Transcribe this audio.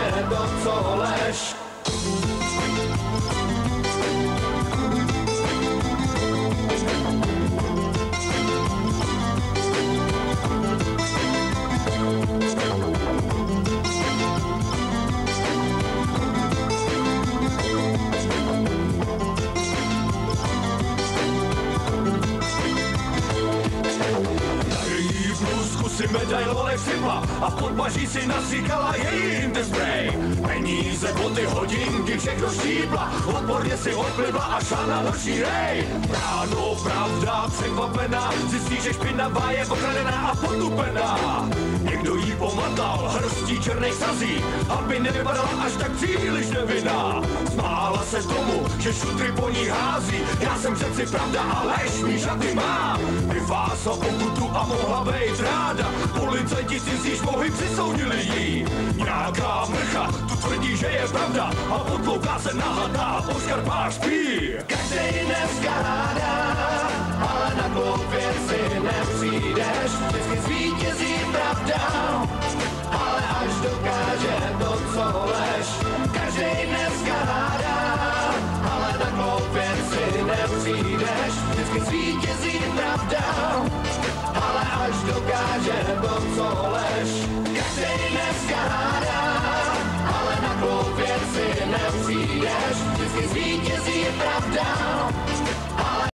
dokáže to, co lež. Si medailové křivla a v podpaží si nasýkala její interspray. Peníze, boty, hodinky, všechno štípla, odporně si odplivla a šla na noční rej. Ráno pravda překvapená, zjistí, že špinavá je okradená a potupená. Někdo jí pomatal hrstí černých sazí, aby nevypadala až tak příliš nevinná. Smála se tomu, že šutry po ní hází, já jsem přeci pravda a lež mý šaty má. Vyfásal pokutu a mohla bejt ráda, policajti si zjíž mohli přisoudili jí. Nějaká mrcha tu tvrdí, že je pravda a potlouká se nahadá a po škarpách spí. Každej dneska hádá, ale na kloupě si nepřijdeš, vždycky zvítězí pravda, ale až dokáže to, co lež. Každej dneska hádá, ale na kloupě si nepřijdeš, vždycky zvítězí pravda, ale až dokáže to, co lež.